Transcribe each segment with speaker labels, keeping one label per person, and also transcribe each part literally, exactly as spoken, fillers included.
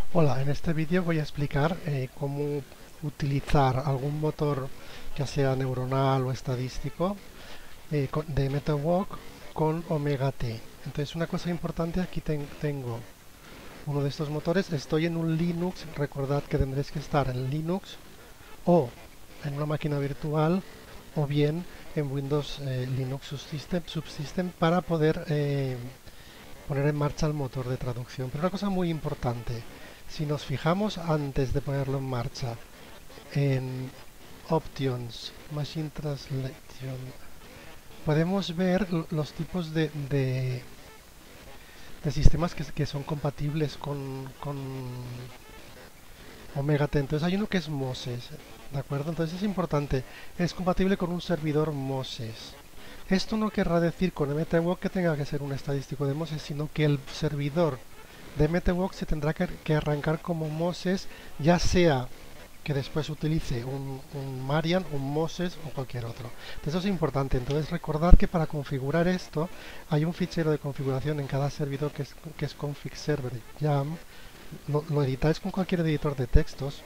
Speaker 1: Hola, en este vídeo voy a explicar eh, cómo utilizar algún motor, ya sea neuronal o estadístico, eh, con- de MetaWalk con Omega T. Entonces, una cosa importante, aquí ten- tengo uno de estos motores. Estoy en un Linux. Recordad que tendréis que estar en Linux o en una máquina virtual o bien en Windows eh, Linux Subsystem, Subsystem para poder eh, poner en marcha el motor de traducción. Pero una cosa muy importante, si nos fijamos antes de ponerlo en marcha en Options, Machine Translation, podemos ver los tipos de, de, de sistemas que, que, son compatibles con, con Omega T. Entonces hay uno que es Moses, ¿de acuerdo? Entonces es importante, es compatible con un servidor Moses. Esto no querrá decir con M T W que tenga que ser un estadístico de Moses, sino que el servidor de M T W se tendrá que, que arrancar como Moses, ya sea que después utilice un, un Marian, un Moses o cualquier otro. Eso es importante. Entonces recordad que para configurar esto hay un fichero de configuración en cada servidor que es, que es config server jam. Lo, lo editáis con cualquier editor de textos.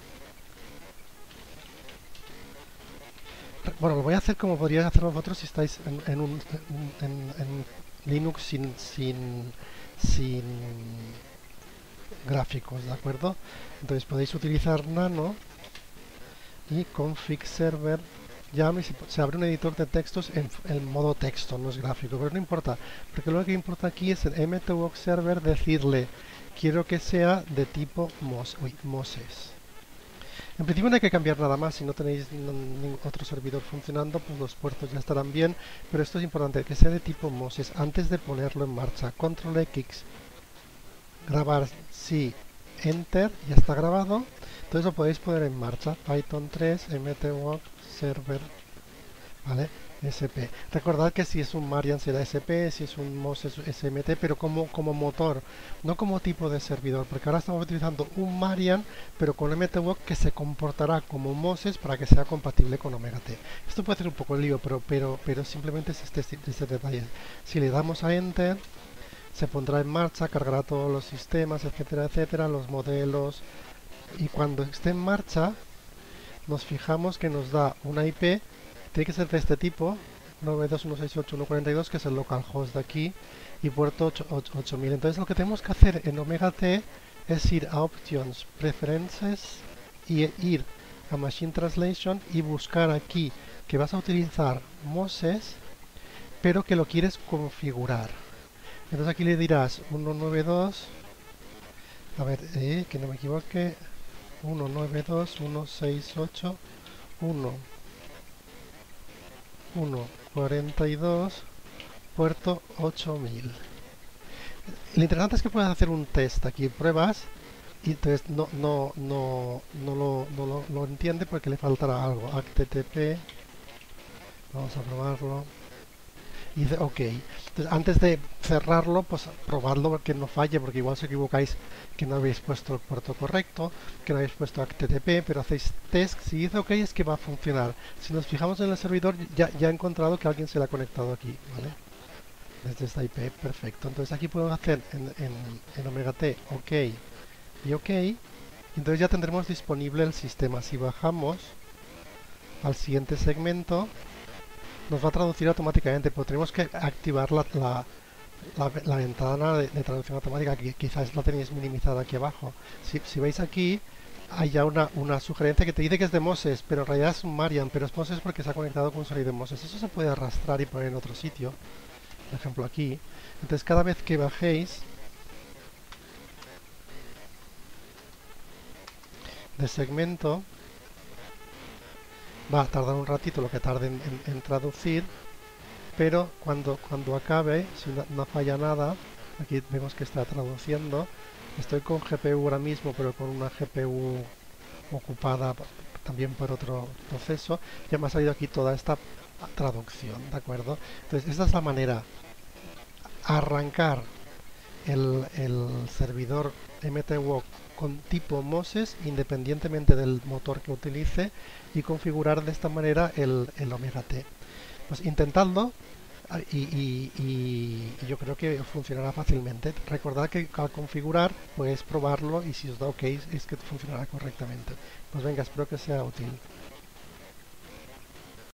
Speaker 1: Bueno, lo voy a hacer como podríais hacer vosotros si estáis en, en un en, en Linux sin, sin, sin gráficos, ¿de acuerdo? Entonces podéis utilizar nano y config server llame y se, se abre un editor de textos en, en modo texto, no es gráfico, pero no importa, porque lo que importa aquí es el mtwork server decirle quiero que sea de tipo Mos, uy, Moses. En principio no hay que cambiar nada más, si no tenéis ningún otro servidor funcionando, pues los puertos ya estarán bien, pero esto es importante, que sea de tipo Moses antes de ponerlo en marcha. Control X, grabar, sí, Enter, ya está grabado. Entonces lo podéis poner en marcha. Python tres, mtwork, server, ¿vale? S P. Recordad que si es un Marian será S P, si es un Moses S M T, pero como, como motor, no como tipo de servidor, porque ahora estamos utilizando un Marian, pero con mtwork que se comportará como Moses para que sea compatible con Omega T. Esto puede ser un poco lío, pero, pero, pero simplemente es este, este detalle. Si le damos a Enter, se pondrá en marcha, cargará todos los sistemas, etcétera, etcétera, los modelos. Y cuando esté en marcha, nos fijamos que nos da una I P, tiene que ser de este tipo, nueve dos uno seis ocho punto uno cuarenta y dos, que es el localhost de aquí, y puerto ocho mil. Entonces lo que tenemos que hacer en Omega T es ir a Options, Preferences, y ir a Machine Translation y buscar aquí que vas a utilizar Moses, pero que lo quieres configurar. Entonces aquí le dirás ciento noventa y dos, a ver, eh, que no me equivoque, ciento noventa y dos punto ciento sesenta y ocho punto uno cuarenta y dos, puerto ocho mil. Lo interesante es que puedes hacer un test aquí, pruebas, y entonces no, no, no, no, lo, no lo, lo entiende porque le faltará algo. H T T P, vamos a probarlo. Y dice, ok. Entonces, antes de cerrarlo, pues probadlo porque no falle, porque igual os equivocáis que no habéis puesto el puerto correcto, que no habéis puesto H T T P, pero hacéis test. Si dice ok, es que va a funcionar. Si nos fijamos en el servidor, ya, ya he encontrado que alguien se le ha conectado aquí, ¿vale? Desde esta I P, perfecto. Entonces aquí podemos hacer en, en, en Omega T, ok y ok. Y entonces ya tendremos disponible el sistema. Si bajamos al siguiente segmento, nos va a traducir automáticamente, pero tenemos que activar la, la, la, la ventana de, de, traducción automática, que quizás la tenéis minimizada aquí abajo. Si, si veis aquí, hay ya una, una, sugerencia que te dice que es de Moses, pero en realidad es un Marian, pero es Moses porque se ha conectado con un sonido de Moses. Eso se puede arrastrar y poner en otro sitio, por ejemplo aquí. Entonces cada vez que bajéis de segmento, va a tardar un ratito lo que tarde en, en, en traducir, pero cuando, cuando acabe, si no, no falla nada, aquí vemos que está traduciendo. Estoy con G P U ahora mismo, pero con una G P U ocupada también por otro proceso. Ya me ha salido aquí toda esta traducción, ¿de acuerdo? Entonces, esta es la manera. Arrancar el, el servidor mtwork con tipo Moses, independientemente del motor que utilice, y configurar de esta manera el, el Omega T. Pues intentadlo. y, y, y, y yo creo que funcionará fácilmente. Recordad que al configurar puedes probarlo y si os da ok es que funcionará correctamente. Pues venga, espero que sea útil.